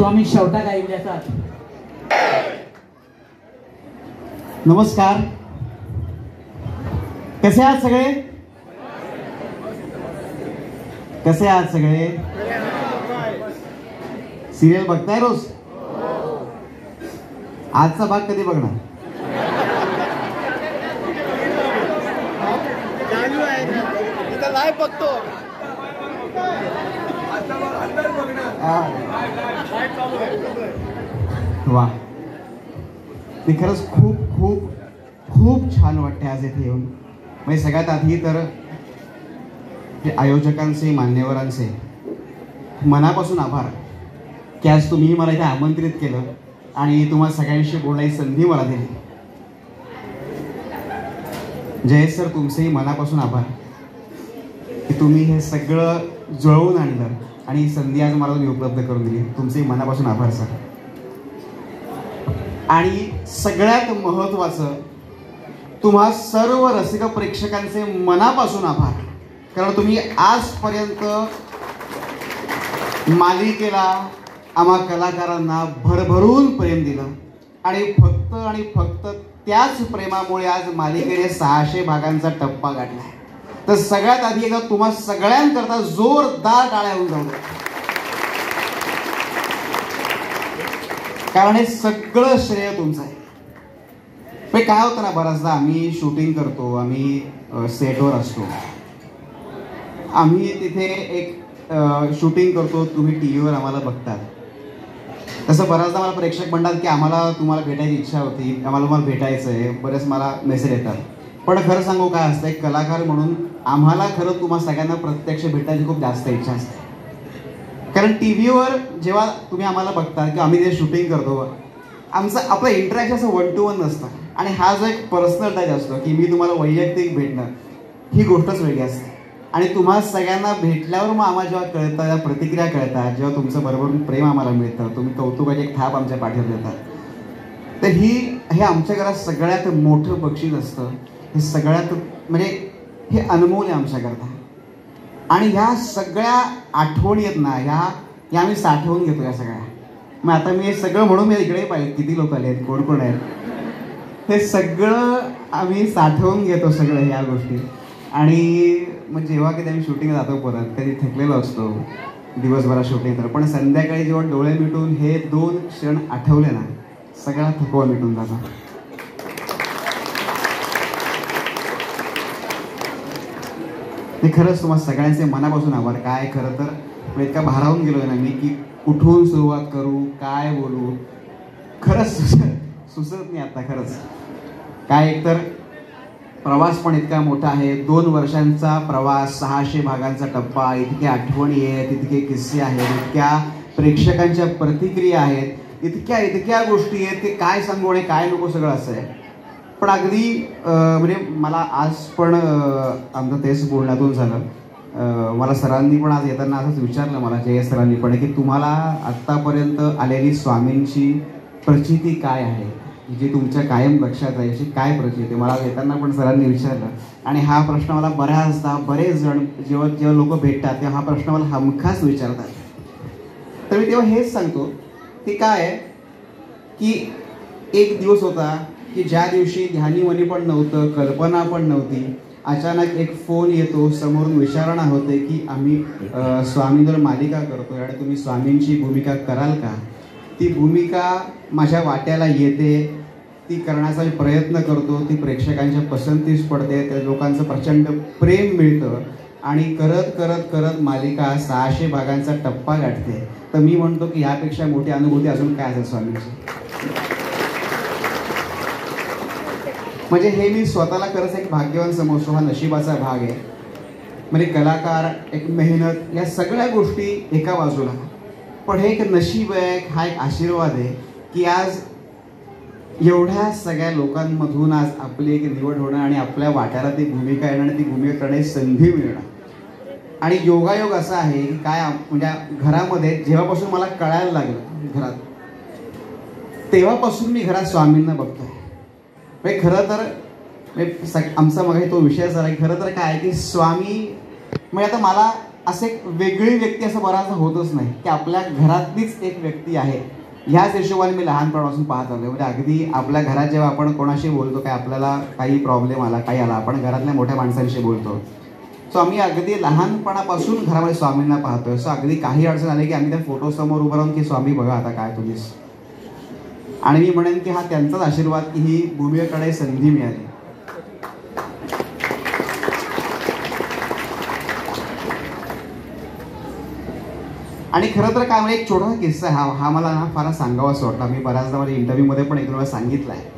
स्वामी शेवटा गायले असतात. नमस्कार, कसे आहात सगळे? कसे आहात सगळे? सिरियल बघताय रोज? आजचा भाग कधी बघणार? चालू आहे ना, इथं लाईव्ह बघतो. वा, ते खरंच खूप खूप खूप छान वाटते आज इथे येऊन. म्हणजे सगळ्यात आधी तर आयोजकांचे, मान्यवरांचे मनापासून आभार की आज तुम्ही मला इथे आमंत्रित केलं आणि तुम्हाला सगळ्यांशी बोलायची संधी मला दिली. जयेश सर, तुमचेही मनापासून आभार की तुम्ही हे सगळं जुळवून आणलं आणि ही संधी आज मला तुम्ही उपलब्ध करून दिली. तुमचेही मनापासून आभार सर. आणि सगळ्यात महत्त्वाचं, तुम्हा सर्व रसिक प्रेक्षकांचे मनापासून आभार, कारण तुम्ही आजपर्यंत मालिकेला, आम्हा कलाकारांना भरभरून प्रेम दिलं आणि फक्त त्याच प्रेमामुळे आज मालिकेने 600 भागांचा टप्पा गाठला. तर सगळ्यात आधी एकदा तुम्हा सगळ्यांकरता जोरदार टाळ्या होऊन जाऊ द्या, कारण हे सगळं श्रेय तुमचं आहे. पण काय होतं ना, बऱ्याचदा आम्ही शूटिंग करतो, आम्ही सेटवर असतो, आम्ही तिथे एक शूटिंग करतो, तुम्ही टीव्हीवर आम्हाला बघतात. तसं बऱ्याचदा मला प्रेक्षक म्हणतात की आम्हाला तुम्हाला भेटायची इच्छा होती, आम्हाला तुम्हाला भेटायचं आहे, बरेच मला मेसेज येतात. पण खरं सांगू काय असतं, एक कलाकार म्हणून आम्हाला खरं तुम्हा सगळ्यांना प्रत्यक्ष भेटायची खूप जास्त इच्छा असते. कारण टी व्हीवर जेव्हा तुम्ही आम्हाला बघता किंवा आम्ही जे शूटिंग करतो, आपलं इंटरॅक्शन असं 1 to 1 नसतं. आणि हा जो एक पर्सनल टच असतो की मी तुम्हाला वैयक्तिक भेटणं, ही गोष्टच वेगळी असते. आणि तुम्हा सगळ्यांना भेटल्यावर मग आम्हाला जेव्हा कळतं, त्या प्रतिक्रिया कळतात, जेव्हा तुमचं बरोबरून प्रेम आम्हाला मिळतं, तुम्ही कौतुकाची एक थाप आमच्या पाठीवर देतात, तर हे आमच्या घरात सगळ्यात मोठं बक्षीस असतं. हे सगळ्यात म्हणजे हे अनमोल आहे आमच्याकरता. आणि ह्या सगळ्या आठवणी आहेत ना, ह्या आम्ही साठवून घेतो या सगळ्या. मग आता मी हे सगळं म्हणून मी इकडे पाहिजे किती लोक आले आहेत, कोण कोण आहेत, हे सगळं आम्ही साठवून घेतो सगळं ह्या गोष्टी. आणि मग जेव्हा कधी आम्ही शूटिंगला जातो, परत कधी थकलेलो असतो दिवसभरात शूटिंग तर, पण संध्याकाळी जेव्हा डोळे मिटून हे 2 क्षण आठवले ना, सगळा थकवा मिटून जातो. हे खरंच तुम्हाला सगळ्यांचे मनापासून आभार. काय खरं तर इतका भारावून गेलो ना मी की कुठून सुरुवात करू, काय बोलू, खरंच सुचत नाही आता. खरंच काय, एकतर प्रवास पण इतका मोठा आहे, 2 वर्षांचा प्रवास, 600 भागांचा टप्पा, इतक्या आठवणी आहेत, इतके किस्से आहेत, इतक्या प्रेक्षकांच्या प्रतिक्रिया आहेत, इतक्या गोष्टी आहेत की काय सांगू आणि काय नको, सगळं असं आहे. पण अगदी म्हणजे मला आज पण आमचं तेच बोलण्यातून झालं. मला सरांनी पण आज येताना असंच विचारलं, मला जयेश सरांनी पण, की तुम्हाला आत्तापर्यंत आलेली स्वामींची प्रचिती काय आहे, जी तुमच्या कायम लक्षात आहे, अशी काय प्रचिती? मला येताना पण सरांनी विचारलं. आणि हा प्रश्न मला बरेच जण जेव्हा लोक भेटतात तेव्हा हा प्रश्न मला हमखास विचारतात. तर मी तेव्हा हेच सांगतो की काय आहे की एक दिवस होता की ज्या दिवशी ध्यानीमनी पण नव्हतं, कल्पना पण नव्हती, अचानक एक फोन येतो, समोरून विचारणा होते की आम्ही स्वामींवर मालिका करतोय आणि तुम्ही स्वामींची भूमिका कराल का? ती भूमिका माझ्या वाट्याला येते, ती करण्याचा मी प्रयत्न करतो, ती प्रेक्षकांच्या पसंतीस पडते, त्या लोकांचं प्रचंड प्रेम मिळतं आणि करत करत करत मालिका 600 भागांचा टप्पा गाठते. तर मी म्हणतो की यापेक्षा मोठी अनुभूती अजून काय असेल स्वामींची. म्हणजे हे मी स्वतःला खरंच एक भाग्यवान समजतो, हा नशिबाचा भाग आहे. म्हणजे कलाकार, एक मेहनत, या सगळ्या गोष्टी एका बाजूला, पण हे एक नशीब आहे, हा एक आशीर्वाद आहे की आज एवढ्या सगळ्या लोकांमधून आज आपली एक निवड होणं आणि आपल्या वाट्याला ती भूमिका येणं आणि ती भूमिका करण्याची संधी मिळणं. आणि योगायोग असा आहे की काय, म्हणजे घरामध्ये जेव्हापासून मला कळायला लागलं घरात, तेव्हापासून मी घरात स्वामींना बघतोय. म्हणजे खरं तर आमचा मग तो विषय झाला की खरं तर काय की स्वामी म्हणजे आता मला असं एक वेगळी व्यक्ती असं बराचसा होतच नाही की आपल्या घरातलीच एक व्यक्ती आहे. ह्याच हिशोबाने मी लहानपणापासून पाहत आलो. म्हणजे अगदी आपल्या घरात जेव्हा आपण कोणाशी बोलतो, काय आपल्याला काही प्रॉब्लेम आला, काही आला, आपण घरातल्या मोठ्या माणसांशी बोलतो. सो आम्ही अगदी लहानपणापासून घरामध्ये स्वामींना पाहतोय. सो अगदी काही अडचण आली की आम्ही त्या फोटोसमोर उभं राहून की स्वामी बघा आता काय तुम्हीच. आणि मी म्हणेन की हा त्यांचाच आशीर्वाद की ही भूमीकडे संधी मिळाली. आणि खरं तर काय म्हणजे एक छोटासा किस्सा हा मला ना फार सांगावा असं वाटला. मी बऱ्याचदा माझ्या इंटरव्ह्यूमध्ये पण एक दोन वेळा सांगितलं आहे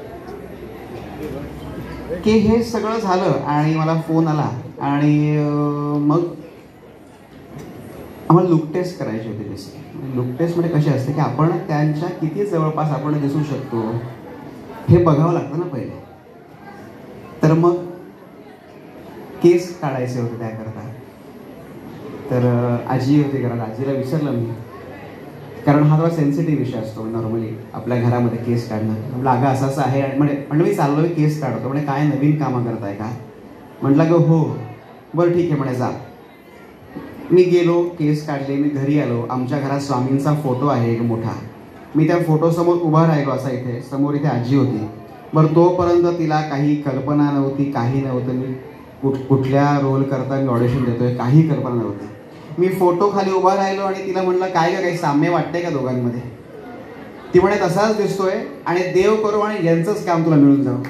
की हे सगळं झालं आणि मला फोन आला आणि मग आम्हाला लुक टेस्ट करायची होती. जसं लुक टेस्ट म्हणजे कशी असते की आपण त्यांच्या किती जवळपास आपण दिसू शकतो हे बघावं लागतं ना पहिले. तर मग केस काढायचे होते त्याकरता. तर आजी होती घरात. आजीला विचारलं मी, कारण हा थोडा सेन्सिटिव्ह विषय असतो नॉर्मली आपल्या घरामध्ये केस काढणं. म्हटलं अगं असं असं आहे. म्हणजे मी चाललो मी केस काढतो. म्हणजे काय नवीन कामं करताय का? म्हटलं ग हो. बरं ठीक आहे म्हणे जा. मी गेलो, केस काढले, मी घरी आलो. आमच्या घरात स्वामींचा फोटो आहे एक मोठा. मी त्या फोटोसमोर उभा राहिलो असा इथे. समोर इथे आजी होती. बरं तोपर्यंत तिला काही कल्पना नव्हती, काही नव्हतं. मी कुठल्या रोल करता मी ऑडिशन देतोय काही कल्पना नव्हती. मी फोटो खाली उभा राहिलो आणि तिला म्हटलं काय का काही साम्य वाटतंय का दोघांमध्ये? ती म्हणे तसाच दिसतोय आणि देव करो आणि यांचंच काम तुला मिळून जाऊ.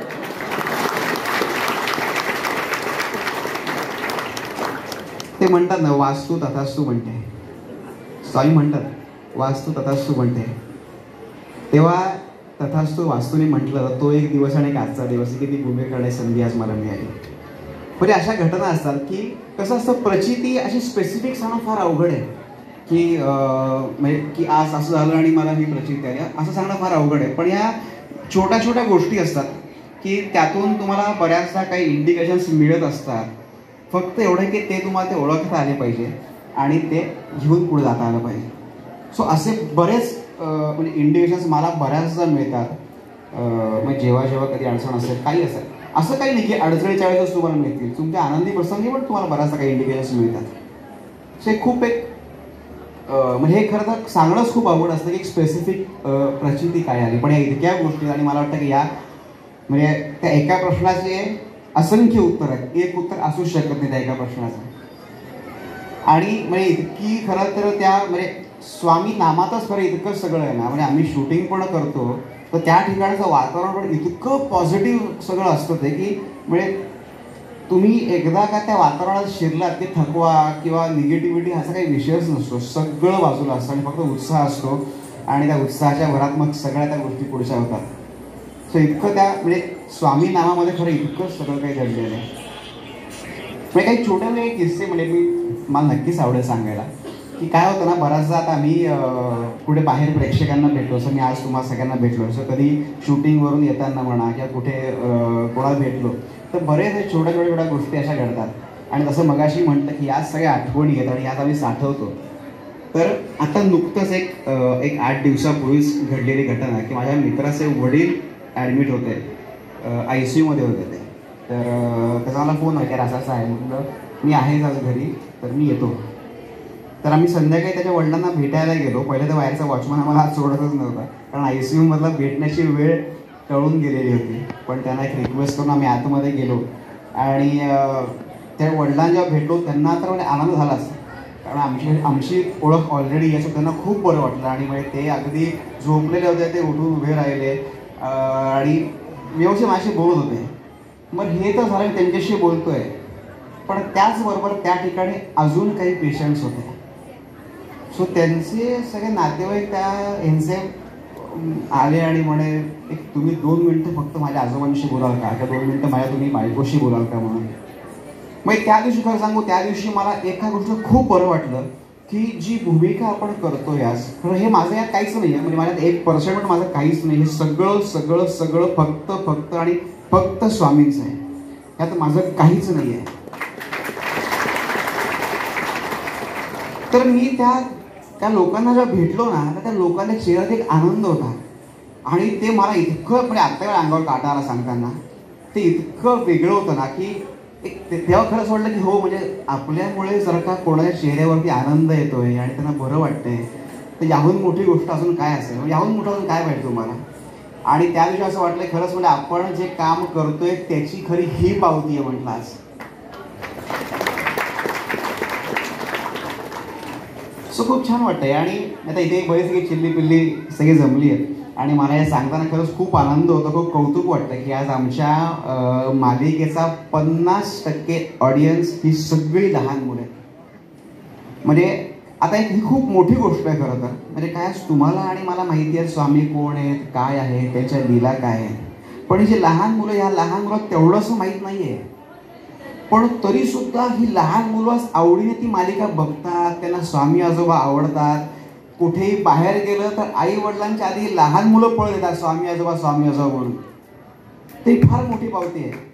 ते म्हणतात ना वास्तू तथास्तू म्हणते. स्वामी म्हणतात वास्तू तथास्तू म्हणते. तेव्हा तथास्तू वास्तूने म्हटलं तो एक दिवस आणि एक आजचा दिवस की ती भूमी करण्याची संधी आज मला मिळाली. म्हणजे अशा घटना असतात की कसं असतं प्रचिती अशी स्पेसिफिक सांगणं फार अवघड आहे की म्हणजे की आज असं झालं आणि मला ही प्रचिती आली असं सांगणं फार अवघड आहे. पण ह्या छोट्या छोट्या गोष्टी असतात की त्यातून तुम्हाला बऱ्याचदा काही इंडिकेशन्स मिळत असतात. फक्त एवढं की ते तुम्हाला ते ओळखता आले पाहिजे आणि ते घेऊन पुढे जाता आलं पाहिजे. सो असे बरेच म्हणजे इंडिकेशन्स मला बऱ्याचदा मिळतात. म्हणजे जेव्हा जेव्हा कधी अडचण असेल काही असेल असं काही नाही की अडचणीच्या वेळेसच तुम्हाला मिळतील. तुमच्या आनंदी प्रसंगी पण तुम्हाला बऱ्याचदा काही इंडिकेशन्स मिळतात. सो हे खूप एक म्हणजे हे खरं तर सांगणंच खूप अवघड असतं की एक स्पेसिफिक प्रचिती काय आली. पण या इतक्या गोष्टी आणि मला वाटतं की या म्हणजे त्या एका प्रश्नाचे असंख्य उत्तर आहेत. एक उत्तर असूच शकत नाही त्या एका प्रश्नाचं. आणि म्हणजे इतकी खरं तर त्या म्हणजे स्वामी नामातच खरं इतकं सगळं आहे ना. म्हणजे आम्ही शूटिंग पण करतो तर त्या ठिकाणचं वातावरण पण इतकं पॉझिटिव्ह सगळं असतं ते की म्हणजे तुम्ही एकदा का त्या वातावरणात शिरलात की थकवा किंवा निगेटिव्हिटी ह्याचा काही विषयच नसतो. सगळं बाजूला असतं आणि फक्त उत्साह असतो आणि त्या उत्साहाच्या भरात मग सगळ्या त्या गोष्टी पुढच्या होतात. सो इतकं त्या म्हणजे स्वामी नामामध्ये खरं इतकं सगळं काही घडलेलं आहे. म्हणजे काही छोटे मोठे किस्से म्हणजे मला नक्कीच आवडेल सांगायला की काय होतं ना बऱ्याचदा आता आम्ही कुठे बाहेर प्रेक्षकांना भेटलो. असं मी आज तुम्हाला सगळ्यांना भेटलो. असं कधी शूटिंगवरून येताना म्हणा किंवा कुठे कोणाला भेटलो तर बरेच छोट्या छोट्या गोष्टी अशा घडतात. आणि तसं मगाशी म्हटलं की याच सगळ्या आठवणी येतात आणि यात आम्ही साठवतो. तर आता नुकतंच एक 8 दिवसापूर्वीच घडलेली घटना की माझ्या मित्राचे वडील ॲडमिट होते. ICUमध्ये होते ते. तर त्याचा मला फोन आहे की असं आहे. म्हटलं मी आहेच आज घरी तर मी येतो. तर आम्ही संध्याकाळी त्याच्या वडिलांना भेटायला गेलो. पहिले तर बाहेरचा वॉचमन आम्हाला हात सोडतच नव्हता कारण ICUमधला भेटण्याची वेळ टळून गेलेली होती. पण त्यांना एक रिक्वेस्ट करून आम्ही आतमध्ये गेलो आणि त्या वडिलांना जेव्हा भेटलो त्यांना तर म्हणजे आनंद झालाच कारण आमची ओळख ऑलरेडी याचं त्यांना खूप बरं वाटलं. आणि म्हणजे ते अगदी झोपलेले होते ते उठून उभे राहिले आणि व्यवस्थित माझ्याशी बोलत होते. मग हे तर झालं त्यांच्याशी बोलतोय पण त्याचबरोबर त्या ठिकाणी अजून काही पेशंट्स होते. सो त्यांचे सगळे नातेवाईक त्या यांचे आले आणि म्हणे एक तुम्ही 2 मिनिटं फक्त माझ्या आजोबांशी बोलाल का किंवा 2 मिनिटं माझ्या तुम्ही बायकोशी बोलाल का म्हणून. मग त्या दिवशी खरं सांगू त्या दिवशी मला एका गोष्ट खूप बरं वाटलं की जी भूमिका आपण करतो यास खरं हे माझं यात काहीच नाही आहे. म्हणजे माझ्यात 1% पण माझं काहीच नाही. हे सगळं सगळं सगळं फक्त आणि फक्त स्वामींचं आहे. यात माझं काहीच नाही आहे. तर मी त्या लोकांना जेव्हा भेटलो ना तर त्या लोकांच्या चेहऱ्यात एक आनंद होता आणि ते मला इतकं म्हणजे आत्ता वेळ अंगावर काटा आला सांगताना. ते इतकं वेगळं होतं ना की तेव्हा खरंच वाटलं की हो, म्हणजे आपल्यामुळे जर का कोणाच्या चेहऱ्यावरती आनंद येतोय आणि त्यांना बरं वाटतंय, तर याहून मोठी गोष्ट अजून काय असेल, म्हणजे याहून मोठं अजून काय पाहिजे तुम्हाला. आणि त्या दिवशी असं वाटलं खरंच, म्हणजे आपण जे काम करतोय त्याची खरी ही पावती आहे म्हटलं आज. सो खूप छान वाटतंय. आणि आता इथे बरीच सगळी चिल्ली पिल्ली सगळी जमली आहेत आणि मला हे सांगताना खरंच खूप आनंद होतो, खूप कौतुक वाटतं की आज आमच्या मालिकेचा 50% ऑडियन्स ही सगळी लहान मुलं आहेत. म्हणजे आता ही खूप मोठी गोष्ट आहे खरं तर. म्हणजे काय, तुम्हाला आणि मला माहिती आहे स्वामी कोण आहेत, काय आहे, त्यांच्या लीला काय आहेत, पण जे लहान मुलं, ह्या लहान मुलं तेवढंसं माहीत नाही आहे. पण तरी सुद्धा ही लहान मुलं आवडीने ती मालिका बघतात, त्यांना स्वामी आजोबा आवडतात. कुठेही बाहेर गेलं तर आई वडिलांच्या आधी लहान मुलं पळत येतात स्वामी आजोबा म्हणून. ते फार मोठी पावती आहे.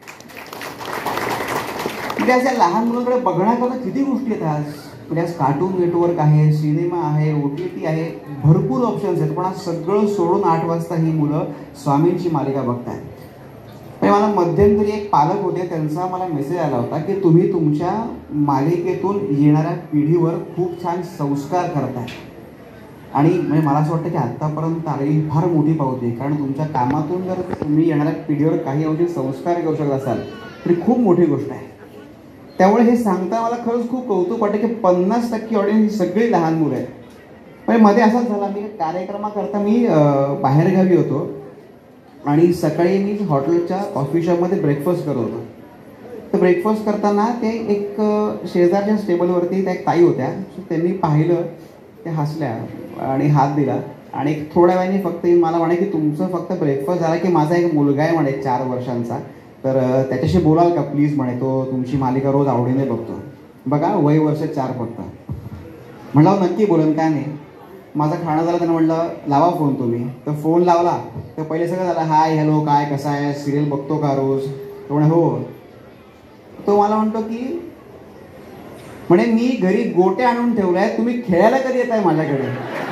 म्हणजे अशा लहान मुलांकडे बघण्याकरता किती गोष्टी येतात. म्हणजे आज कार्टून नेटवर्क आहे, सिनेमा आहे, OTT आहे, भरपूर ऑप्शन्स आहेत, पण आज सगळं सोडून 8 वाजता ही मुलं स्वामींची मालिका बघतायत. म्हणजे मला मध्यंतरी एक पालक होते, त्यांचा मला मेसेज आला होता की तुम्ही तुमच्या मालिकेतून येणाऱ्या पिढीवर खूप छान संस्कार करताय. आणि म्हणजे मला असं वाटतं की आत्तापर्यंत आलेली फार मोठी पावती आहे, कारण तुमच्या कामातून जर तुम्ही येणाऱ्या पिढीवर काही अंशी संस्कार करू शकत असाल तरी खूप मोठी गोष्ट आहे. त्यामुळे हे सांगता मला खरंच खूप कौतुक वाटतं की 50% ऑडियन्स ही सगळी लहान मुलं आहेत. म्हणजे मध्ये असाच झाला, मी कार्यक्रमाकरता मी बाहेरगावी होतो आणि सकाळी मी हॉटेलच्या कॉफी शॉपमध्ये ब्रेकफास्ट करत होतो. तर ब्रेकफास्ट करताना ते एक शेजारच्या टेबलवरती त्या एक ताई होत्या. त्यांनी पाहिलं, त्या हसल्या आणि हात दिला आणि थोड्या वेळाने फक्त मला म्हणे की तुमचं फक्त ब्रेकफास्ट झाला की माझा एक मुलगा आहे म्हणे 4 वर्षांचा, तर त्याच्याशी बोलाल का प्लीज म्हणे, तो तुमची मालिका रोज आवडीने बघतो. बघा, वय वर्ष 4 फक्त. म्हटलं नक्की बोलन, काय नाही. माझं खाणं झालं, त्यानं म्हटलं लावा फोन तुम्ही. तर फोन लावला तर पहिले सगळं झालं, हाय हॅलो काय कसा आहे, सिरियल बघतो का रोज. तो म्हणे हो. तो मला म्हणतो की म्हणे मी घरी गोटे आणून ठेवलाय, तुम्ही खेळायला कधी येत आहे माझ्याकडे.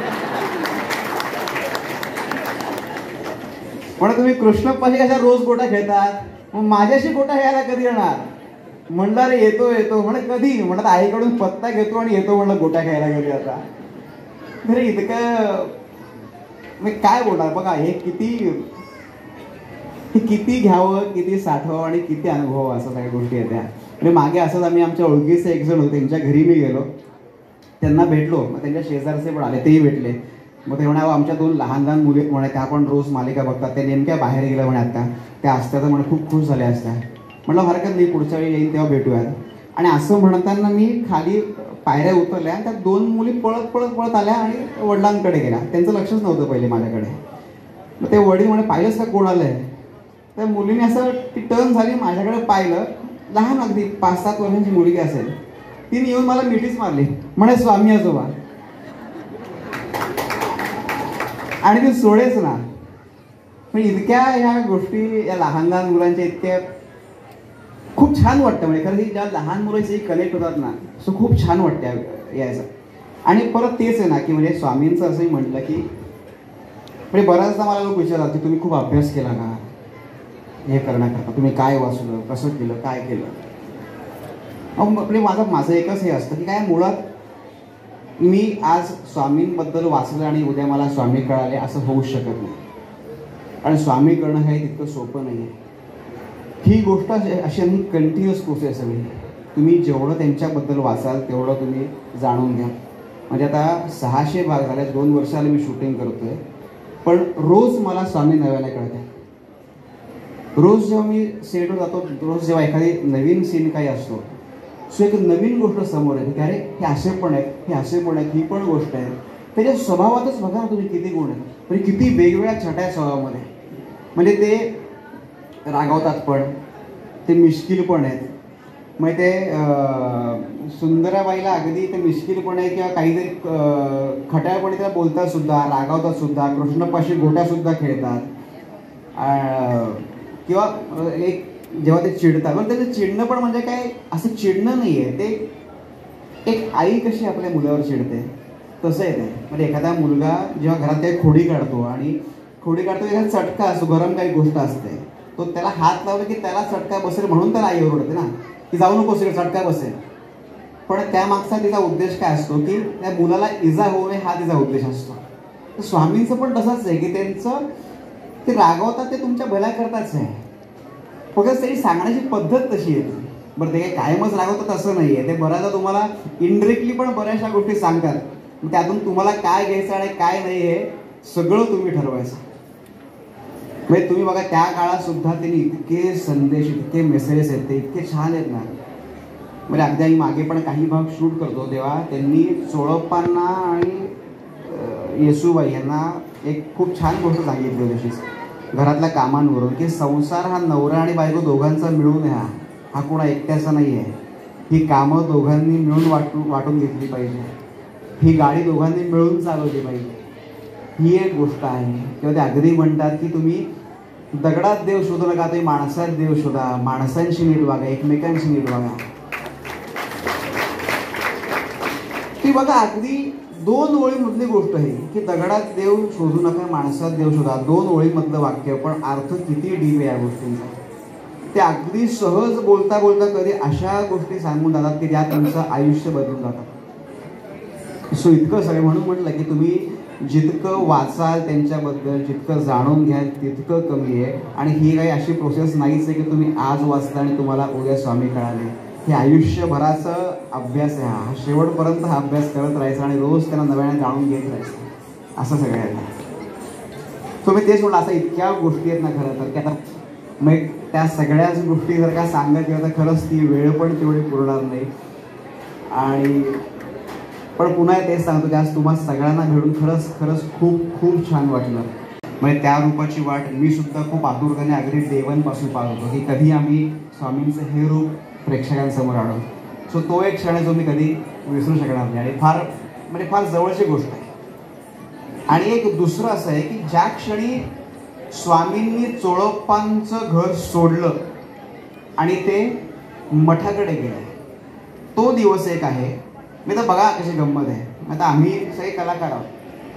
म्हणे तुम्ही कृष्णप्पाशी कशा रोज गोटा खेळतात, मग माझ्याशी गोटा खेळायला कधी येणार. म्हणलं अरे येतो येतो. म्हणे कधी. म्हणत आईकडून पत्ता घेतो आणि येतो म्हणलं गोटा खेळायला कधी. आता घरी इतकं मी काय बोलणार. बघा हे किती घ्यावं, किती साठवावं आणि किती अनुभवावं, असं सगळ्या गोष्टी आहेत त्या. म्हणजे मागे असंच आम्ही आमच्या ओळखीचे एक जण होते, त्यांच्या घरी मी गेलो, त्यांना भेटलो. मग त्यांच्या शेजारचे पण आले, तेही भेटले. मग ते म्हणावं आमच्या 2 लहान लहान मुली म्हणे, त्या पण रोज मालिका बघतात, त्या नेमक्या बाहेर गेल्या म्हणे आता, त्या असत्या तर म्हणे खूप खुश झाल्या असत्या. म्हटलं हरकत नाही, पुढच्या वेळी येईन तेव्हा भेटूयात. आणि असं म्हणताना मी खाली पायऱ्या उतरल्या आणि त्या 2 मुली पळत पळत पळत आल्या आणि वडिलांकडे गेल्या. त्यांचं लक्षच नव्हतं पहिले माझ्याकडे. मग ते वडील म्हणे पाहिलंच का कोण आलंय. त्या मुलीने असं ती टर्न झाली, माझ्याकडे पाहिलं. लहान अगदी 5-7 वर्षांची मुलगी असेल. तिने येऊन मला मिठीच मारली, म्हणे स्वामी आजोबा. आणि ती सोडेच ना. म्हणजे इतक्या ह्या गोष्टी या लहान लहान मुलांच्या इतक्या खूप छान वाटतं. म्हणजे खरं ही ज्या लहान मुलांशी कनेक्ट होतात ना, सो खूप छान वाटतं यायचं. आणि परत तेच आहे ना की म्हणजे स्वामींचं असंही म्हटलं की म्हणजे बऱ्याचदा मला लोक विचारतात की तुम्ही खूप अभ्यास केला ना हे करण्याकरता, तुम्ही काय वाचलं, कसं केलं, काय केलं. म्हणजे माझं एकच हे असतं की काय, मुळात मी आज स्वामींबद्दल वाचलं आणि उद्या मला स्वामी कळाले असं होऊ शकत नाही. आणि स्वामी करणं हे तितकं सोपं नाही आहे. ही गोष्ट अशी आम्ही कंटिन्युअस प्रोसेस आहे. तुम्ही जेवढं त्यांच्याबद्दल वाचाल तेवढं तुम्ही जाणून घ्या. म्हणजे आता 600 भाग झाले, 2 वर्षाला मी शूटिंग करतोय, पण रोज मला स्वामी नव्याने कळते. रोज जेव्हा मी सेटवर जातो, रोज जेव्हा एखादी नवीन सीन काही असतो, सो एक नवीन गोष्ट समोर येते की अरे हे असे पण आहेत, हे असे पण आहेत, ही पण गोष्ट आहे. त्याच्या स्वभावातच बघा ना तुम्ही किती गुण आहेत. म्हणजे किती वेगवेगळ्या छटा आहेत स्वभावामध्ये. म्हणजे ते रागावतात पण, ते मिश्किल पण आहेत. मग ते सुंदराबाईला अगदी ते मिश्किल पण आहे किंवा काहीतरी खट्याळपणे त्याला बोलतात सुद्धा, रागावतात सुद्धा, कृष्णप्पाशी गोट्यासुद्धा खेळतात. किंवा एक जेव्हा ते चिडतात, पण त्याचं चिडणं पण म्हणजे काय असं चिडणं नाही आहे, ते एक आई कशी आपल्या मुलावर चिडते तसं आहे ते. म्हणजे एखादा मुलगा जेव्हा घरात काही खोडी काढतो आणि खोडी काढतो, एखादा चटका असतो, गरम काही गोष्ट असते, तो त्याला हात लावला की त्याला चटका बसेल म्हणून त्याला आई ओरडते ना, की जाऊ नको सिरियस चटका बसेल. पण त्यामागचा तिचा उद्देश काय असतो की त्या मुलाला इजा होऊ नये हा तिचा उद्देश असतो. तर स्वामींचं पण तसंच आहे की त्यांचं ते रागवतात ते तुमच्या भल्या करताच आहे, फक्त त्यांनी सांगण्याची पद्धत तशी येते. बरं ते काही कायमच रागवतात असं नाही आहे, ते बऱ्याचदा तुम्हाला इनडिरेक्टली पण बऱ्याचशा गोष्टी सांगतात. त्यातून तुम्हाला काय घ्यायचं आणि काय नाही हे सगळं तुम्ही ठरवायचं. म्हणजे तुम्ही बघा त्या काळात सुद्धा त्यांनी इतके संदेश इतके मेसेजेस आहेत ते इतके छान आहेत ना. म्हणजे अगदी आम्ही मागे पण काही भाग शूट करतो तेव्हा त्यांनी चोळप्पांना आणि येसूबाई यांना एक खूप छान गोष्ट सांगितली होती घरातल्या कामांवरून, की संसार हा नवरा आणि बायको दोघांचा मिळून आहे, हा कोणा एकट्याचा नाही आहे. ही कामं दोघांनी मिळून वाटून घेतली पाहिजे, ही गाडी दोघांनी मिळून चालवली पाहिजे, ही एक गोष्ट आहे. किंवा ते अगदी म्हणतात की तुम्ही दगडात देव शोधू नका, तुम्ही माणसात देव शोधा, माणसांशी नीट वागा, एकमेकांशी नीट वागा. ती बघा अगदी 2 ओळीमधली गोष्ट आहे की दगडात देव शोधू नका, माणसात देव शोधा. 2 ओळीमधलं वाक्य, पण अर्थ किती डीप आहे या गोष्टींचा. ते अगदी सहज बोलता बोलता कधी अशा गोष्टी सांगून जातात की ज्या तुमचं आयुष्य बदलून जातात. सो इतकं सगळं म्हणून म्हटलं की तुम्ही जितकं वाचाल त्यांच्याबद्दल, जितकं जाणून घ्याल तितकं कमी आहे. आणि ही काही अशी प्रोसेस नाहीच आहे की तुम्ही आज वाचता आणि तुम्हाला उद्या स्वामी कळाले. हे आयुष्यभराचं अभ्यास आहे. हा शेवटपर्यंत हा अभ्यास करत राहायचा आणि रोज त्यांना नव्याने जाणून घेत राहायचं, असं सगळं आहे. तुम्ही तेच म्हटलं, असं इतक्या गोष्टी आहेत ना खरं तर की आता मग त्या सगळ्याच गोष्टी जर का सांगत गेलं तर खरंच ती वेळ पण तेवढी पुरणार नाही. आणि पण पुन्हा तेच सांगतो की आज तुम्हाला सगळ्यांना भेटून खरंच खूप खूप छान वाटलं. म्हणजे त्या रूपाची वाट मी सुद्धा खूप आतुरतेने अगदी देवांपासून पाहत होतो की कधी आम्ही स्वामींचं हे रूप प्रेक्षकांसमोर आणू. सो तो एक क्षण जो मी कधी विसरू शकणार नाही आणि फार जवळची गोष्ट आहे. आणि एक दुसरं असं आहे की ज्या क्षणी स्वामींनी चोळप्पांचं घर सोडलं आणि ते मठाकडे गेले, तो दिवस एक आहे. मी तर बघा कशी गंमत आहे. आता आम्ही सगळे कलाकार आहोत,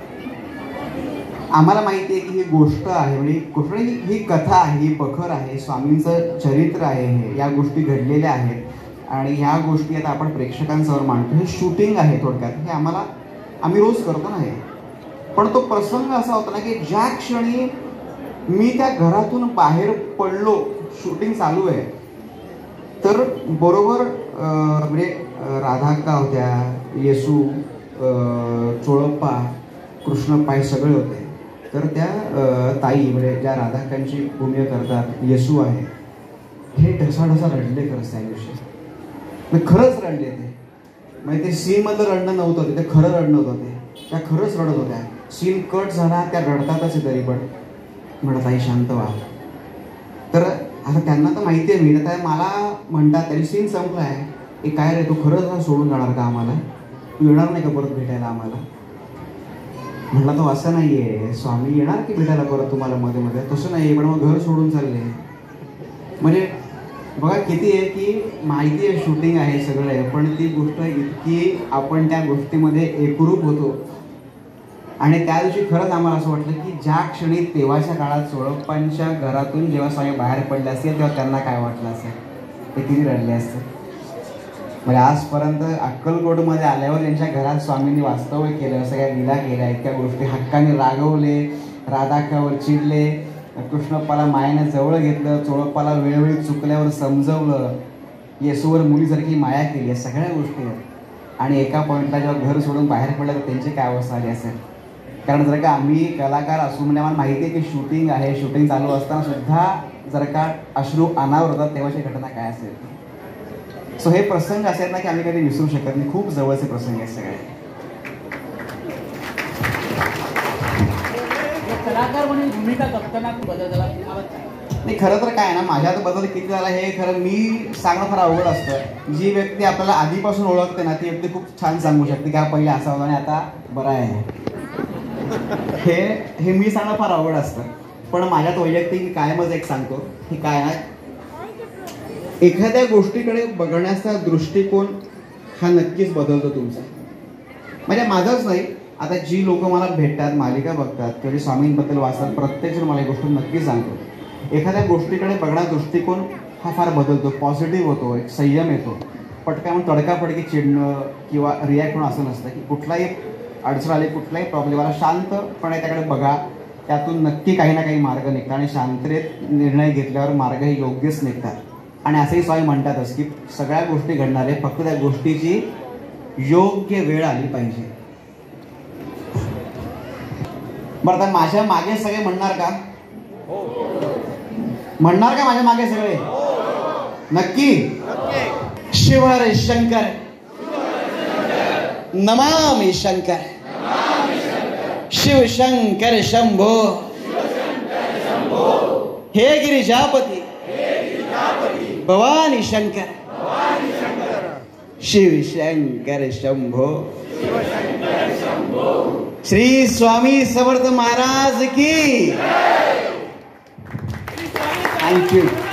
आम्हाला माहिती आहे की ही गोष्ट आहे, म्हणजे गोष्ट ही कथा आहे, ही बखर आहे, स्वामींचं चरित्र आहे, हे या गोष्टी घडलेल्या आहेत आणि ह्या गोष्टी आता आपण प्रेक्षकांसमोर मांडतो. हे शूटिंग आहे थोडक्यात, हे आम्ही रोज करतो ना हे. पण तो प्रसंग असा होता ना की ज्या क्षणी मी त्या घरातून बाहेर पडलो, शूटिंग चालू आहे, तर बरोबर म्हणजे राधाक्का होत्या, येसू, चोळप्पा, कृष्णप्पा हे सगळे होते. तर त्या ताई म्हणजे ज्या राधाक्कांची भूमिका करतात, येसू आहे, हे ढसाढसा रडले खरंच त्या दिवशी. म्हणजे खरंच रडले ते. म्हणजे ते सीनमधलं रडणं नव्हतं, ते खरं रडणं होतं. त्या खरंच रडत होत्या. सीन कट झाला, त्या रडतातच आहे तरी पण म्हणत आई शांत व्हा. तर आता त्यांना तर माहिती आहे, मी तर मला म्हणतात तरी सीन संपला आहे, हे काय रे तू खरंच सोडून जाणार का आम्हाला, तू येणार नाही का परत भेटायला आम्हाला. म्हटलं तो असं नाही आहे, स्वामी येणार की भेटायला परत तुम्हाला मध्ये मध्ये, तसं नाही आहे, पण मग घर सोडून चालले. म्हणजे बघा किती आहे की माहिती आहे शूटिंग आहे सगळं आहे, पण ती गोष्ट इतकी आपण त्या गोष्टीमध्ये एकरूप होतो. आणि त्या दिवशी खरंच आम्हाला असं वाटलं की ज्या क्षणी तेव्हाच्या काळात चोळप्पांच्या घरातून जेव्हा स्वामी बाहेर पडले असतील तेव्हा त्यांना काय वाटलं असेल, ते किती रडले असते. म्हणजे आजपर्यंत अक्कलकोटमध्ये आल्यावर त्यांच्या घरात स्वामींनी वास्तव्य केलं, सगळ्या लीला केल्या, इतक्या गोष्टी हक्काने रागवले, राधाक्कावर चिडले, कृष्णप्पाला मायाने जवळ घेतलं, चोळप्पाला वेळोवेळी चुकल्यावर समजवलं, येसूवर मुलीसारखी माया केली, सगळ्या गोष्टी आहेत. आणि एका पॉईंटला जेव्हा घर सोडून बाहेर पडलं तर त्यांची काय अवस्था आली असेल. कारण जर का आम्ही कलाकार असू म्हणजे आम्हाला माहिती आहे की शूटिंग आहे, शूटिंग चालू असताना सुद्धा जर का अश्रू अनावर होतात तेव्हाची घटना काय असेल. सो हे प्रसंग असे आहेत ना की आम्ही कधी विसरू शकत नाही, खूप जवळचे प्रसंग आहेत सगळे. कलाकार म्हणून भूमिका जपताना बदल झाला नाही. खरं तर काय ना, माझ्यात बदल किती झाला हे खरं मी सांगणं फार अवघड असतं. जी व्यक्ती आपल्याला आधीपासून ओळखते ना ती व्यक्ती खूप छान सांगू शकते की हा पहिले असा होता आणि आता बरा आहे. हे मी सांगणं फार अवघड असतं. पण माझ्यात वैयक्तिक कायमच एक सांगतो की काय ना, एखाद्या गोष्टीकडे बघण्याचा दृष्टिकोन हा नक्कीच बदलतो तुमचा. म्हणजे माझाच नाही, आता जी लोक मला भेटतात, मालिका बघतात, किंवा स्वामींबद्दल वाचतात, प्रत्येकजण मला एक गोष्ट नक्की सांगतो, एखाद्या गोष्टीकडे बघण्याचा दृष्टिकोन हा फार बदलतो, पॉझिटिव्ह होतो, एक संयम येतो. पटकन तडकाफडकी चिडणं किंवा रिॲक्ट होणं असं नसतं की कुठलाही अडचण आली, कुठलाही प्रॉब्लेम आला, शांतपणे त्याकडे बघा, त्यातून नक्की काही ना काही मार्ग निघतात आणि शांततेत निर्णय घेतल्यावर मार्ग हे योग्यच निघतात. आणि असंही स्वामी म्हणतातच की सगळ्या गोष्टी घडणार आहे, फक्त त्या गोष्टीची योग्य वेळ आली पाहिजे. बरं, आता माझ्या मागे सगळे म्हणणार का? म्हणणार का माझ्या मागे सगळे? नक्की. शिव हर शंकर, नमामि शंकर, शिव शंकर शंभो, हे गिरिजापती, भवानी शंकर, शिव शंकर शंभो. श्री स्वामी समर्थ महाराज की. थँक्यू.